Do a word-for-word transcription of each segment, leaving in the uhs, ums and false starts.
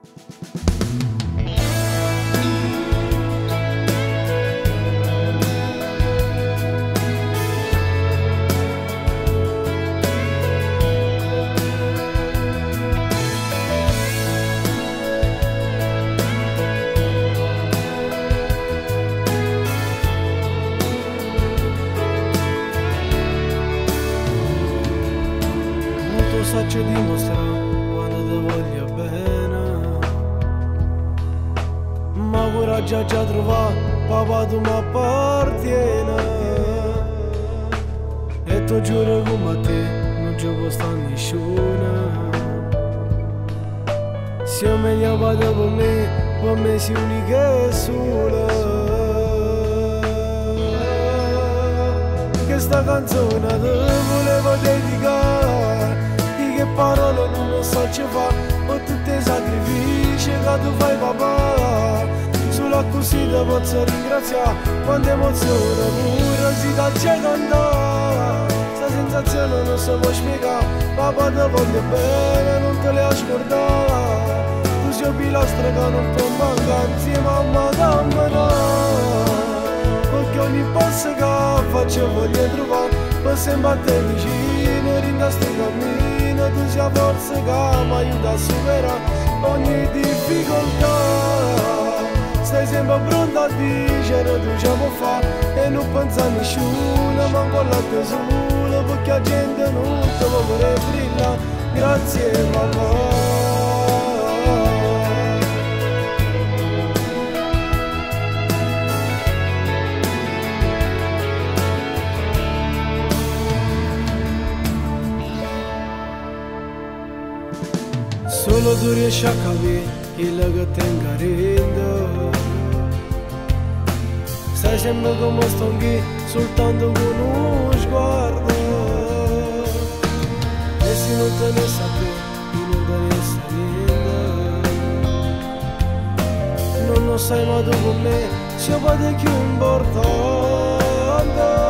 Faccio dimostrare quando ti voglio bene, ma coraggio già trovato, papà tu mi appartiene, e tu giuro come a te non ci può stare nessuno. Se io meglio vado per me, per me sei unica e sola. Questa canzone te volevo dedicare, che parole non lo so ci fa, ma tutti i sacrifici che tu fai papà, solo così ti posso ringraziare, quanta emozione pure si dà c'è cantare, sta sensazione non si può spiegare, papà ti voglio bene, non te le scordare, tu sei un pilastro che non può mancare, insieme a me camminare, perché ogni passo che faccio voglio trovare, per sempre a te vicino, rinda sti cammini, tu sia forza che mi aiuta a superare ogni difficoltà. Stai sempre pronto a dire tu ce puoi fare e non pensa a nessuno, manco alla te solo, perché la gente non ti può vorrei brillare. Grazie papà. Solo tu riesci a capire quello che tengo dentro. Stai sempre come sto qui, soltanto con uno sguardo. E se non te ne sapere, non te ne sa niente. Non lo sai ma tu con me, se vado più importante.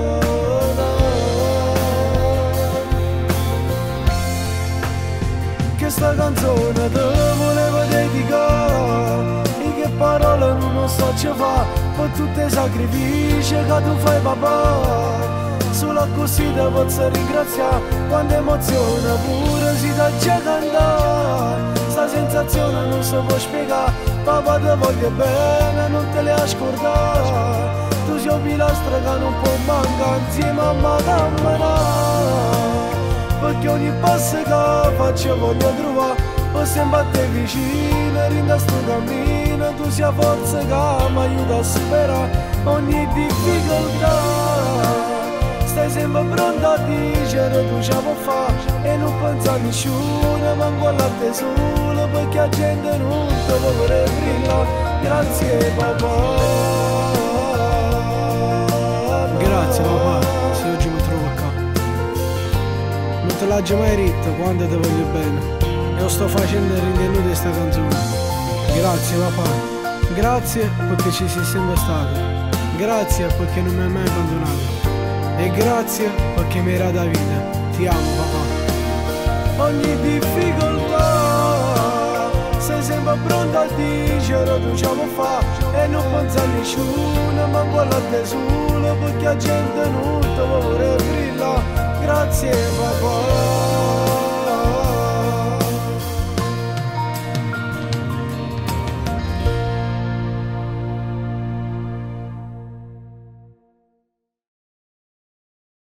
Questa canzone te volevo dedicare, e che parole non lo so ci fa, per tutti i sacrifici che tu fai papà, solo così ti posso ringraziare, quanta emozione pure si dà già cantare, sta sensazione non si può spiegare, papà ti voglio bene, non te le scordare, tu sei un pilastro che non può mancare, insieme a me camminare, perché ogni passo che faccio voglio trovare, per sempre a te vicino, rinda sto cammino, tu sia forza che mi aiuta a superare ogni difficoltà. Stai sempre pronto a dire tu ce puoi fare e non pensa a nessuno, manco alla te solo, perché la gente non ti può vorrei brillare. Grazie papà. Grazie papà, se oggi mi trovo qua. Non te l'ho mai detto quando ti voglio bene, e lo sto facendo rendendo di sta canzone. Grazie papà, grazie perché ci sei sempre stato, grazie perché non mi hai mai abbandonato, e grazie perché mi hai dato la vita. Ti amo papà. Ogni difficoltà sei sempre pronto a dire tu ce puoi fare e non pensa a nessuno, manco alla te solo, perché la gente non ti può vorrei brillare. Grazie papà.